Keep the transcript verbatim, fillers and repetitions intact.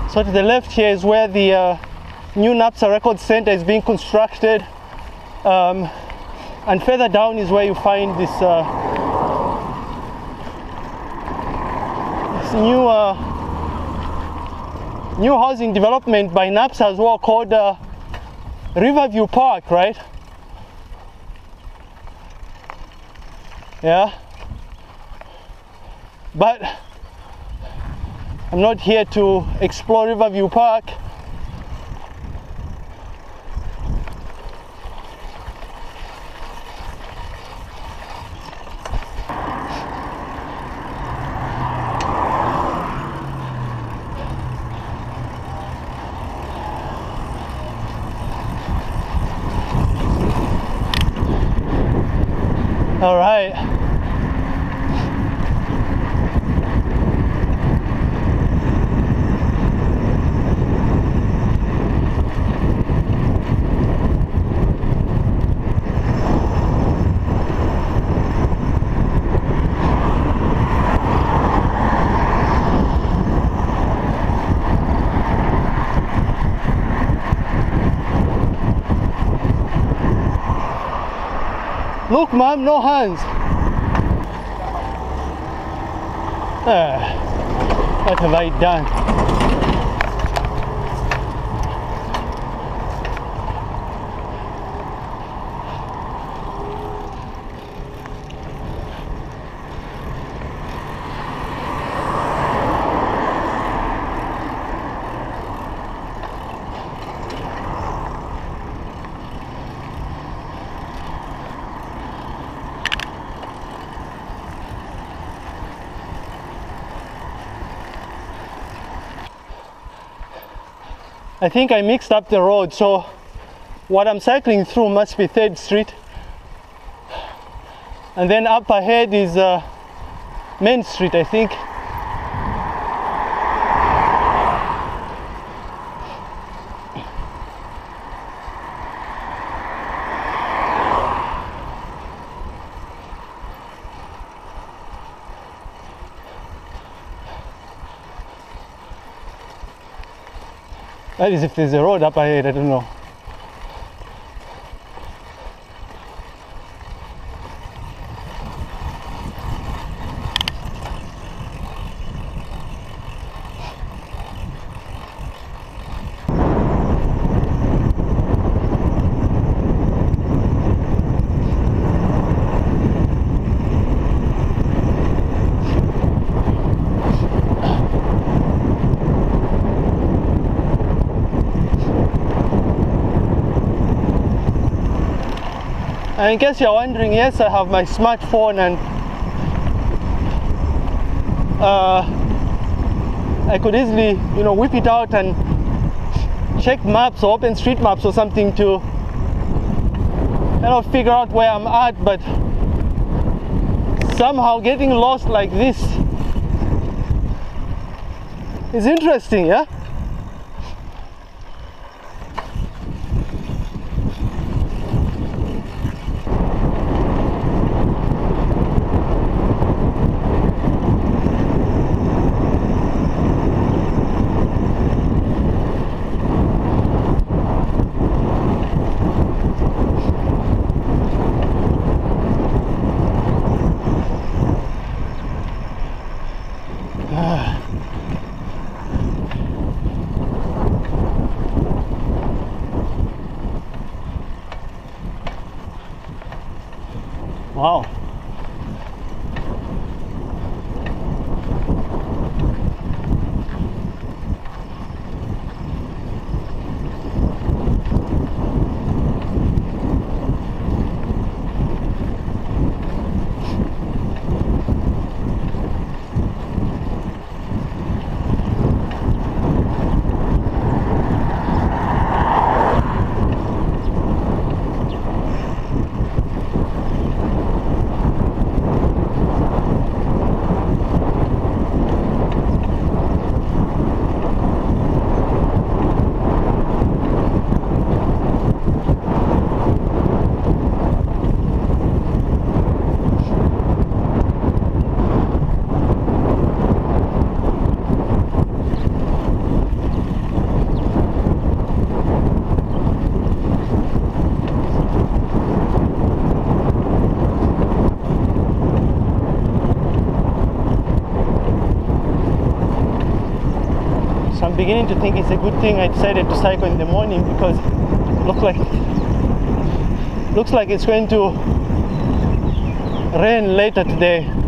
So to the left here is where the uh, new NAPSA Record Center is being constructed, um, and further down is where you find this, uh, this new uh, new housing development by NAPSA as well, called uh, Riverview Park, right? Yeah, but I'm not here to explore Riverview Park. All right. Look, mom, no hands. Ah, what have I done? I think I mixed up the road, so what I'm cycling through must be third Street, and then up ahead is uh, Main Street, I think. That is if there's a road up ahead, I don't know. And in case you're wondering, yes, I have my smartphone, and uh, I could easily, you know, whip it out and check maps or open street maps or something to kind of figure out where I'm at, but somehow getting lost like this is interesting, yeah? Wow. So I'm beginning to think it's a good thing I decided to cycle in the morning, because it looks like looks like it's going to rain later today.